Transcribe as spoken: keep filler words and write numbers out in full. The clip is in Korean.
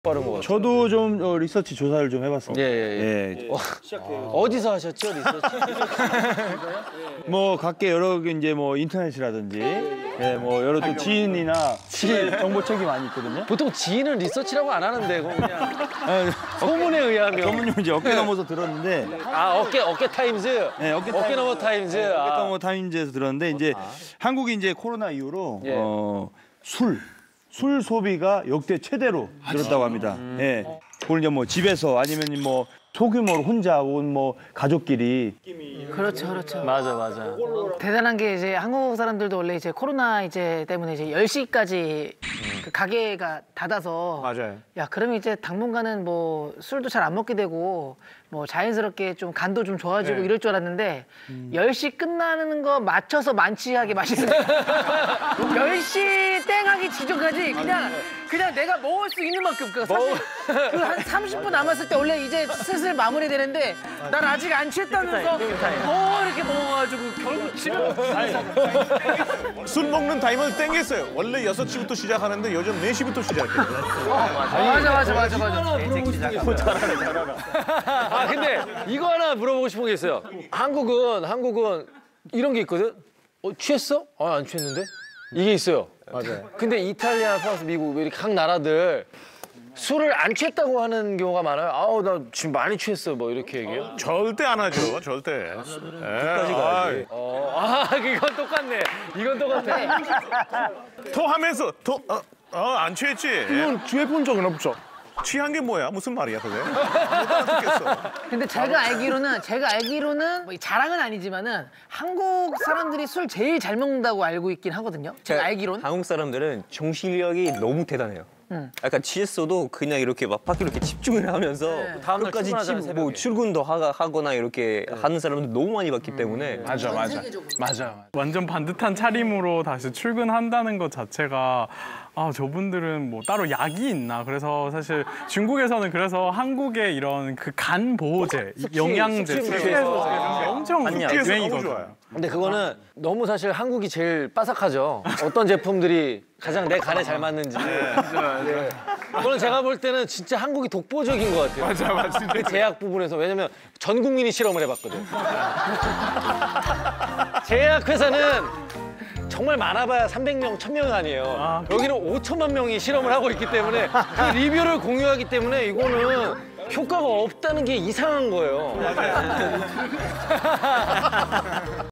빠른 것 같아요. 저도 좀 어, 리서치 조사를 좀 해봤습니다. 예, 예, 예. 예. 어, 어디서 하셨죠, 리서치? 뭐 각계 여러 개 이제 뭐 인터넷이라든지 예, 뭐 여러 또 지인이나 지인 정보 책이 많이 있거든요. 보통 지인은 리서치라고 안 하는데 그냥 소문에 의하면. 전문용 이제 어깨 넘어서 들었는데 아 어깨 어깨 타임즈. 네, 어깨, 어깨 넘어 타임즈. 네, 아. 어깨 넘어 타임즈에서 들었는데 이제 아. 한국이 이제 코로나 이후로 예. 어, 술. 술 소비가 역대 최대로 늘었다고 합니다. 음. 예. 그걸 이제 뭐 집에서 아니면 뭐 소규모로 혼자 온 뭐 가족끼리 그렇죠, 그렇죠. 맞아, 맞아. 대단한 게 이제 한국 사람들도 원래 이제 코로나 이제 때문에 이제 열 시까지 그 가게가 닫아서 맞아요. 야, 그러면 이제 당분간은 뭐 술도 잘 안 먹게 되고 뭐 자연스럽게 좀 간도 좀 좋아지고 네. 이럴 줄 알았는데 열 시 끝나는 거 맞춰서 만취하게 마시는 열 시 땡하기 직전까지 그냥 그냥 내가 먹을 수 있는 만큼 그 사실 그 한 삼십 분 남았을 때 원래 이제 슬슬 마무리되는데 난 아직 안 취했다면서 뭐 이렇게 먹어가지고 결국 집에 술 먹는 타임을 땡겼어요. 원래 여섯 시부터 시작하는데 요즘 네 시부터 시작해요. 맞아 맞아 맞아 맞아. 아 근데 이거 하나 물어보고 싶은 게 있어요. 한국은 한국은 이런 게 있거든. 어 취했어? 아 안 취했는데? 이게 있어요. 맞아요. 근데 이탈리아, 프랑스, 미국 이렇게 각 나라들 술을 안 취했다고 하는 경우가 많아요. 아우 나 지금 많이 취했어 뭐 이렇게 얘기해요. 절대 안 하죠. 절대. 끝까지 가야지. 어, 아 이건 똑같네. 이건 똑같네. 토하면서 토 어, 어, 안 취했지? 이건 취해본 적은 없죠. 취한 게 뭐야? 무슨 말이야 그게? 못 알아듣겠어. 근데 제가 알기로는 제가 알기로는 뭐 자랑은 아니지만은 한국 사람들이 술 제일 잘 먹는다고 알고 있긴 하거든요. 제가 알기로는. 한국 사람들은 정신력이 너무 대단해요. 응. 약간 취했어도 그냥 이렇게 막바퀴로 이렇게 집중을 하면서 네. 다음날 끝까지 출근하잖아요, 집, 뭐 새벽에. 출근도 하, 하거나 이렇게 하는 사람들 너무 많이 봤기 때문에 맞아, 맞아. 맞아. 완전 반듯한 차림으로 다시 출근한다는 것 자체가 아, 저분들은 뭐 따로 약이 있나. 그래서 사실 중국에서는 그래서 한국의 이런 그 간 보호제, 영양제, 숙취, 숙취해소제 엄청 숙취해소 너무 유행이거든요. 좋아요. 근데 그거는 너무 사실 한국이 제일 빠삭하죠. 어떤 제품들이 가장 내 간에 잘 맞는지. 네. 그거는 제가 볼 때는 진짜 한국이 독보적인 것 같아요. 맞아, 맞아. 진짜 그 제약 부분에서. 왜냐면 전 국민이 실험을 해봤거든. 제약회사는 정말 많아봐야 삼백 명, 천 명 아니에요. 아, 여기는 오천만 명이 실험을 하고 있기 때문에 그 리뷰를 공유하기 때문에 이거는 효과가 없다는 게 이상한 거예요.